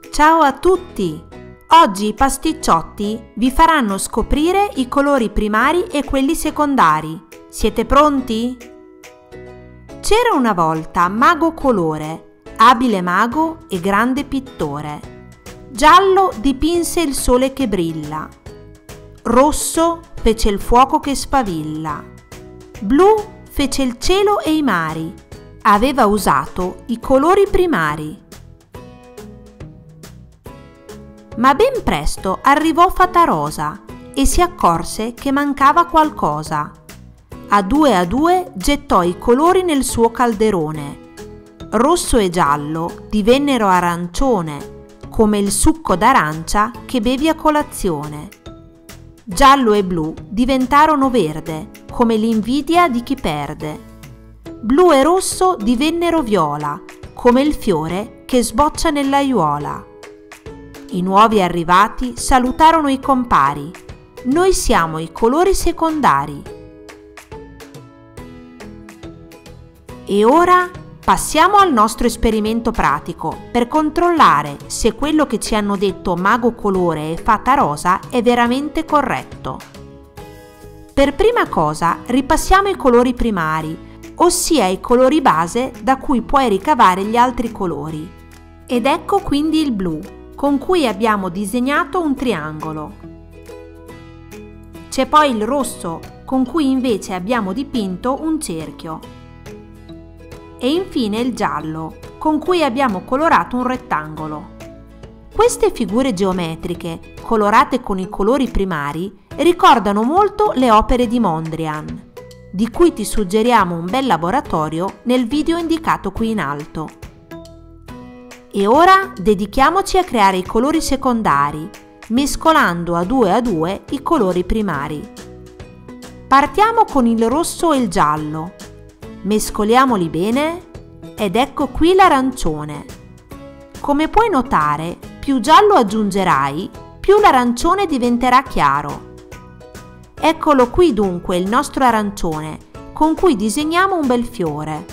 Ciao a tutti! Oggi i pasticciotti vi faranno scoprire i colori primari e quelli secondari. Siete pronti? C'era una volta Mago Colore, abile mago e grande pittore. Giallo dipinse il sole che brilla. Rosso fece il fuoco che spavilla. Blu fece il cielo e i mari. Aveva usato i colori primari. Ma ben presto arrivò Fatarosa e si accorse che mancava qualcosa. A due gettò i colori nel suo calderone. Rosso e giallo divennero arancione, come il succo d'arancia che bevi a colazione. Giallo e blu diventarono verde, come l'invidia di chi perde. Blu e rosso divennero viola, come il fiore che sboccia nell'aiuola. I nuovi arrivati salutarono i compari. Noi siamo i colori secondari. E ora passiamo al nostro esperimento pratico per controllare se quello che ci hanno detto Mago Colore e Fatarosa è veramente corretto. Per prima cosa ripassiamo i colori primari, ossia i colori base da cui puoi ricavare gli altri colori. Ed ecco quindi il blu, con cui abbiamo disegnato un triangolo. C'è poi il rosso, con cui invece abbiamo dipinto un cerchio. E infine il giallo, con cui abbiamo colorato un rettangolo. Queste figure geometriche, colorate con i colori primari, ricordano molto le opere di Mondrian, di cui ti suggeriamo un bel laboratorio nel video indicato qui in alto. E ora dedichiamoci a creare i colori secondari, mescolando a due i colori primari. Partiamo con il rosso e il giallo. Mescoliamoli bene ed ecco qui l'arancione. Come puoi notare, più giallo aggiungerai, più l'arancione diventerà chiaro. Eccolo qui dunque il nostro arancione, con cui disegniamo un bel fiore.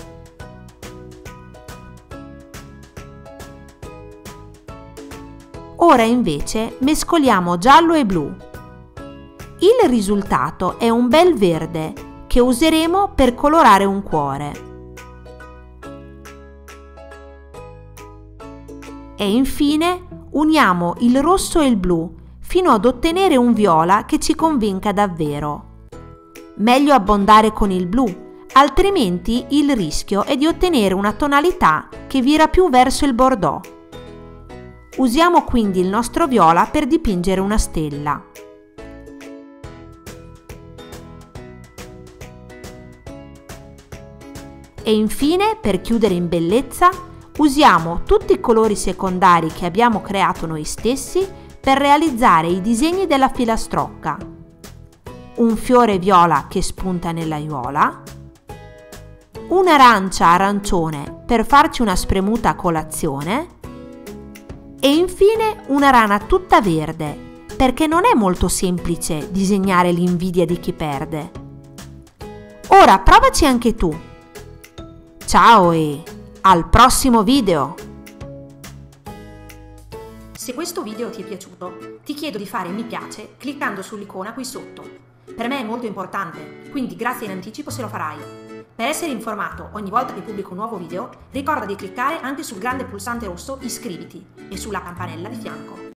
Ora invece mescoliamo giallo e blu. Il risultato è un bel verde che useremo per colorare un cuore. E infine uniamo il rosso e il blu fino ad ottenere un viola che ci convinca davvero. Meglio abbondare con il blu, altrimenti il rischio è di ottenere una tonalità che vira più verso il bordeaux. Usiamo quindi il nostro viola per dipingere una stella. E infine, per chiudere in bellezza, usiamo tutti i colori secondari che abbiamo creato noi stessi per realizzare i disegni della filastrocca. Un fiore viola che spunta nell'aiuola, un'arancia arancione per farci una spremuta a colazione, e infine una rana tutta verde, perché non è molto semplice disegnare l'invidia di chi perde. Ora provaci anche tu. Ciao e al prossimo video! Se questo video ti è piaciuto, ti chiedo di fare mi piace cliccando sull'icona qui sotto. Per me è molto importante, quindi grazie in anticipo se lo farai. Per essere informato ogni volta che pubblico un nuovo video, ricorda di cliccare anche sul grande pulsante rosso iscriviti e sulla campanella di fianco.